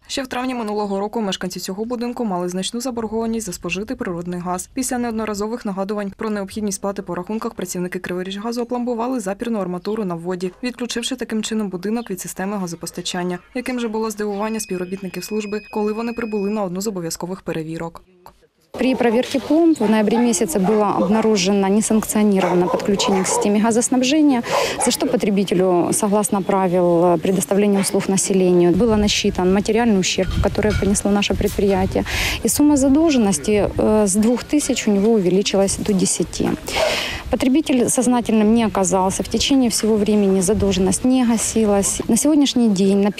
Ще в травні минулого року мешканці цього будинку мали значну заборгованість за спожитий природний газ. Після неодноразових нагадувань про необхідність сплати по рахунках працівники Криворіжгазу опломбували запірну арматуру на вводі, відключивши таким чином будинок від системи газопостачання. Яким же було здивування співробітників служби, коли вони прибули на одну з обов'язкових перевірок. При проверке пломб в ноябре месяце было обнаружено несанкционированное подключение к системе газоснабжения, за что потребителю, согласно правил предоставления услуг населению, было насчитан материальный ущерб, который понесло наше предприятие. И сумма задолженности с 2000 у него увеличилась до 10. Потребитель сознательным не оказался. В течение всего времени задолженность не гасилась. На сегодняшний день, на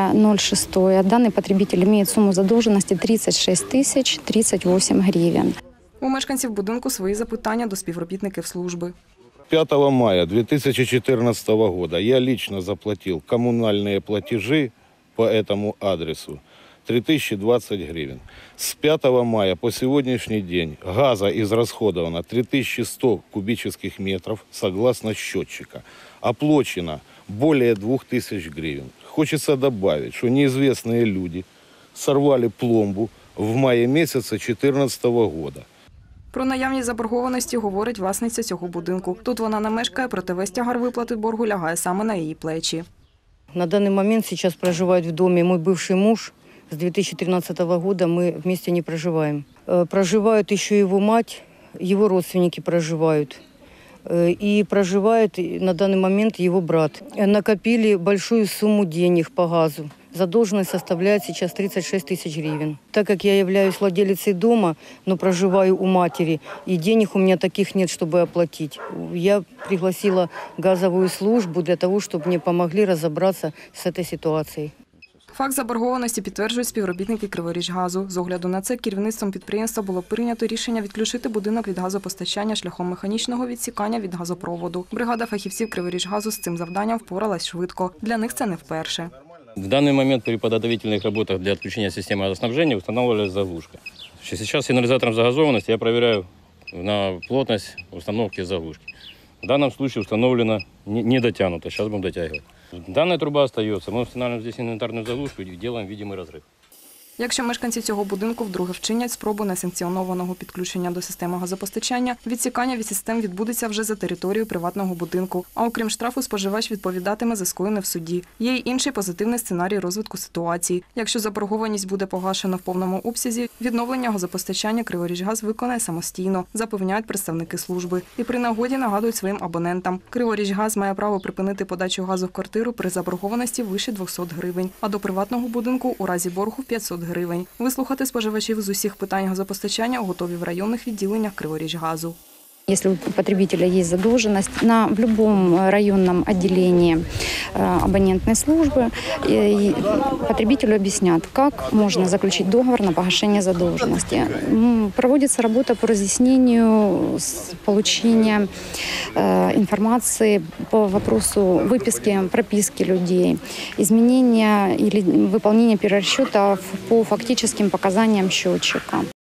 1.06, данный потребитель имеет сумму задолженности 36 038 гривен. У мешканців будинку свої запитання до співробітників служби. 5 мая 2014 года я лично заплатил коммунальные платежи по этому адресу 3020 гривен. С 5 мая по сегодняшний день газа израсходовано 3100 кубических метров согласно счетчика. Оплачено более 2000 гривен. Хочется добавить, что неизвестные люди сорвали пломбу в мае месяце 2014 года. Про наявність заборгованості говорить власниця цього будинку. Тут вона не мешкає, проте весь тягар виплати боргу лягає саме на її плечі. На данный момент сейчас проживает в доме мой бывший муж. С 2013 года мы вместе не проживаем. Проживают еще его мать, его родственники проживают. И проживает на данный момент его брат. Накопили большую сумму денег по газу. Задолженность составляет сейчас 36 000 гривен. Так как я являюсь владелицей дома, но проживаю у матери, и денег у меня таких нет, чтобы оплатить, я пригласила газовую службу для того, чтобы мне помогли разобраться с этой ситуацией. Факт заборгованості підтверджують співробітники Криворіжгазу. З огляду на це керівництвом підприємства було прийнято рішення відключити будинок від газопостачання шляхом механічного відсікання від газопроводу. Бригада фахівців Криворіжгазу з цим завданням впоралась швидко. Для них це не вперше. В данный момент при подготовительных работах для отключения системы газоснабжения устанавливалась заглушка. Сейчас сигнализатором загазованности я проверяю на плотность установки заглушки. В данном случае установлено не дотянуто, сейчас будем дотягивать. Данная труба остается, мы устанавливаем здесь инвентарную заглушку и делаем видимый разрыв. Якщо мешканці цього будинку вдруге вчинять спробу несанкціонованого підключення до системи газопостачання, відсікання від систем відбудеться вже за територією приватного будинку. А окрім штрафу, споживач відповідатиме за скоєне в суді. Є й інший позитивний сценарій розвитку ситуації. Якщо заборгованість буде погашена в повному обсязі, відновлення газопостачання Криворіжгаз виконає самостійно, запевняють представники служби. І при нагоді нагадують своїм абонентам. Криворіжгаз має право припинити подачу газу в квартиру при заборгованості вище 200 гривень, а до приватного будинку у разі боргу 500 гривень. Вислухати споживачів з усіх питань газопостачання готові в районних відділеннях Криворіжгазу. Если у потребителя есть задолженность, в любом районном отделении абонентной службы потребителю объяснят, как можно заключить договор на погашение задолженности. Проводится работа по разъяснению, получения информации по вопросу выписки, прописки людей, изменения или выполнения перерасчетов по фактическим показаниям счетчика.